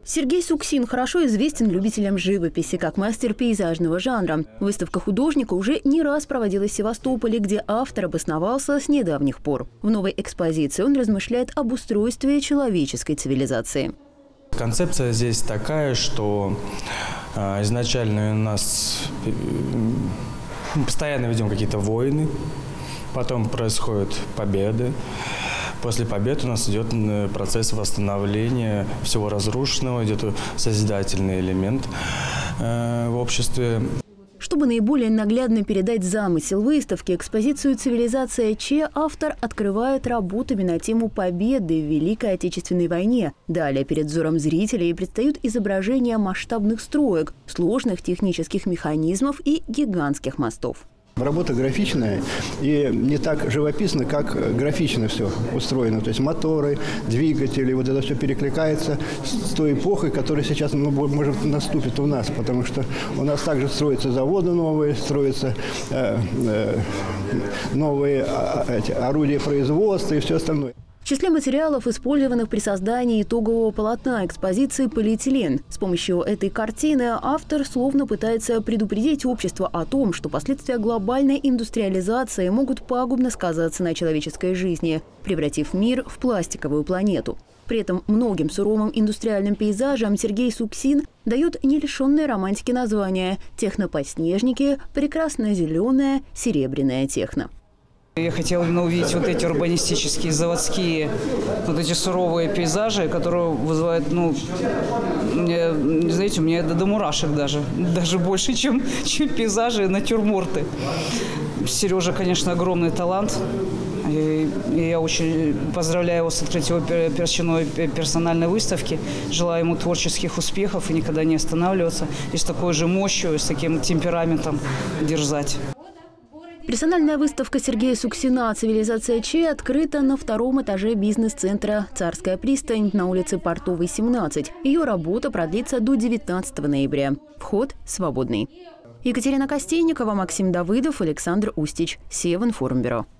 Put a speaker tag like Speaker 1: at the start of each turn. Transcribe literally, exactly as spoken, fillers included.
Speaker 1: Сергей Суксин хорошо известен любителям живописи как мастер пейзажного жанра. Выставка художника уже не раз проводилась в Севастополе, где автор обосновался с недавних пор. В новой экспозиции он размышляет об устройстве человеческой цивилизации.
Speaker 2: Концепция здесь такая, что э, изначально у нас э, мы постоянно ведем какие-то войны, потом происходят победы. После побед у нас идет процесс восстановления всего разрушенного, идет созидательный элемент э, в обществе.
Speaker 1: Чтобы наиболее наглядно передать замысел выставки, экспозицию «Цивилизация Че» автор открывает работами на тему победы в Великой Отечественной войне. Далее перед взором зрителей предстают изображения масштабных строек, сложных технических механизмов и гигантских мостов.
Speaker 3: Работа графичная и не так живописно, как графично все устроено. То есть моторы, двигатели, вот это все перекликается с той эпохой, которая сейчас, ну, может, наступит у нас. Потому что у нас также строятся заводы новые, строятся э, э, новые э, эти, орудия производства и все остальное.
Speaker 1: В числе материалов, использованных при создании итогового полотна экспозиции, полиэтилен. С помощью этой картины автор словно пытается предупредить общество о том, что последствия глобальной индустриализации могут пагубно сказаться на человеческой жизни, превратив мир в пластиковую планету. При этом многим суровым индустриальным пейзажам Сергей Суксин дает не лишенные романтики названия «Техноподснежники», «Прекрасная зеленая», «Серебряная техно».
Speaker 4: Я хотела именно увидеть вот эти урбанистические, заводские, вот эти суровые пейзажи, которые вызывают, ну, мне, знаете, у меня до, до мурашек даже, даже больше, чем, чем пейзажи, натюрморты. Сережа, конечно, огромный талант. И, и я очень поздравляю его с открытием очередной персональной выставки. Желаю ему творческих успехов и никогда не останавливаться. И с такой же мощью, и с таким темпераментом дерзать.
Speaker 1: Персональная выставка Сергея Суксина «Цивилизация Че» открыта на втором этаже бизнес-центра «Царская пристань» на улице Портовой, семнадцать. Ее работа продлится до девятнадцатого ноября. Вход свободный. Екатерина Костейникова, Максим Давыдов, Александр Устич. Севинформбюро.